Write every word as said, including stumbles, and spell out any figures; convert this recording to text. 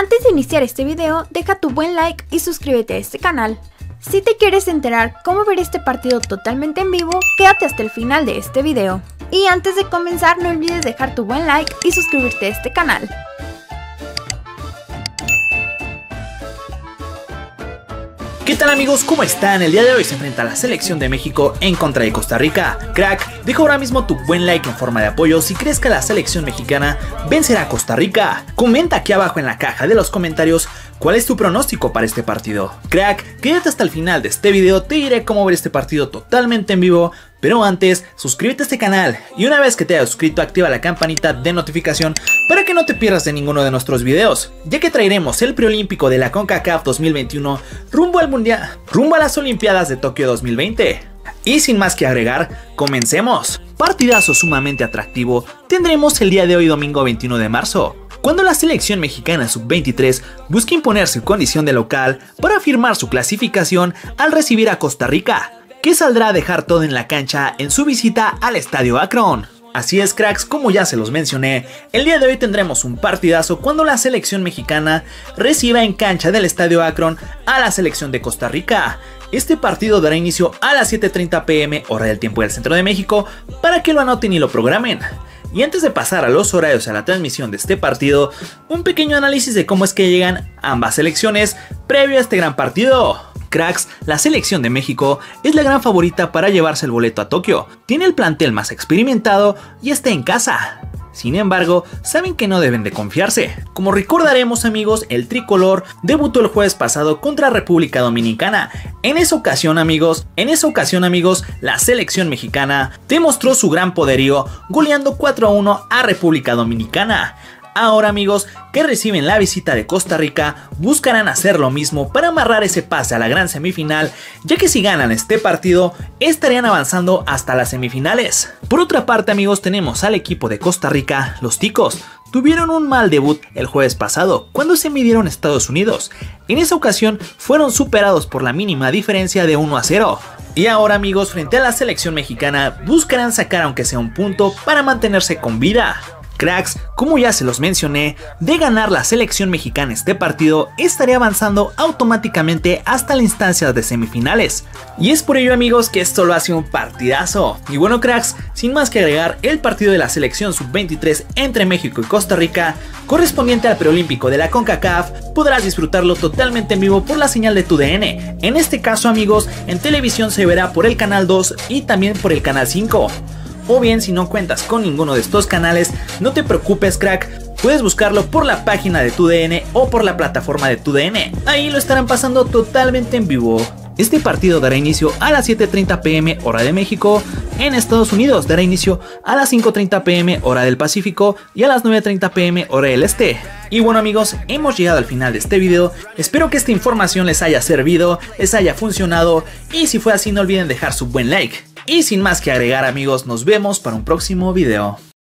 Antes de iniciar este video, deja tu buen like y suscríbete a este canal. Si te quieres enterar cómo ver este partido totalmente en vivo, quédate hasta el final de este video. Y antes de comenzar, no olvides dejar tu buen like y suscribirte a este canal. ¿Qué tal amigos? ¿Cómo están? El día de hoy se enfrenta la selección de México en contra de Costa Rica. Crack, deja ahora mismo tu buen like en forma de apoyo si crees que la selección mexicana vencerá a Costa Rica. Comenta aquí abajo en la caja de los comentarios cuál es tu pronóstico para este partido. Crack, quédate hasta el final de este video, te diré cómo ver este partido totalmente en vivo. Pero antes, suscríbete a este canal y una vez que te hayas suscrito, activa la campanita de notificación para que no te pierdas de ninguno de nuestros videos, ya que traeremos el preolímpico de la CONCACAF dos mil veintiuno rumbo al mundial, rumbo a las Olimpiadas de Tokio dos mil veinte. Y sin más que agregar, comencemos. Partidazo sumamente atractivo tendremos el día de hoy, domingo veintiuno de marzo. Cuando la selección mexicana sub veintitrés busca imponer su condición de local para firmar su clasificación al recibir a Costa Rica, que saldrá a dejar todo en la cancha en su visita al Estadio Akron. Así es, cracks, como ya se los mencioné, el día de hoy tendremos un partidazo cuando la selección mexicana reciba en cancha del Estadio Akron a la selección de Costa Rica. Este partido dará inicio a las siete treinta pm hora del tiempo del centro de México para que lo anoten y lo programen. Y antes de pasar a los horarios a la transmisión de este partido, un pequeño análisis de cómo es que llegan ambas selecciones previo a este gran partido. Cracks, la selección de México es la gran favorita para llevarse el boleto a Tokio, tiene el plantel más experimentado y está en casa. Sin embargo, saben que no deben de confiarse. Como recordaremos amigos, el tricolor debutó el jueves pasado contra República Dominicana. En esa ocasión amigos, en esa ocasión amigos, la selección mexicana demostró su gran poderío goleando cuatro a uno a República Dominicana. Ahora amigos, que reciben la visita de Costa Rica, buscarán hacer lo mismo para amarrar ese pase a la gran semifinal, ya que si ganan este partido, estarían avanzando hasta las semifinales. Por otra parte amigos, tenemos al equipo de Costa Rica, los Ticos. Tuvieron un mal debut el jueves pasado, cuando se midieron Estados Unidos. En esa ocasión, fueron superados por la mínima diferencia de uno a cero. Y ahora amigos, frente a la selección mexicana, buscarán sacar aunque sea un punto para mantenerse con vida. Cracks, como ya se los mencioné, de ganar la selección mexicana este partido, estaría avanzando automáticamente hasta la instancia de semifinales. Y es por ello amigos que esto lo hace un partidazo. Y bueno cracks, sin más que agregar, el partido de la selección sub veintitrés entre México y Costa Rica, correspondiente al preolímpico de la CONCACAF, podrás disfrutarlo totalmente en vivo por la señal de TUDN. En este caso amigos, en televisión se verá por el canal dos y también por el canal cinco. O bien, si no cuentas con ninguno de estos canales, no te preocupes crack, puedes buscarlo por la página de TUDN o por la plataforma de TUDN, ahí lo estarán pasando totalmente en vivo. Este partido dará inicio a las siete treinta pm hora de México, en Estados Unidos dará inicio a las cinco treinta pm hora del Pacífico y a las nueve treinta pm hora del Este. Y bueno amigos, hemos llegado al final de este video, espero que esta información les haya servido, les haya funcionado y si fue así no olviden dejar su buen like. Y sin más que agregar amigos, nos vemos para un próximo video.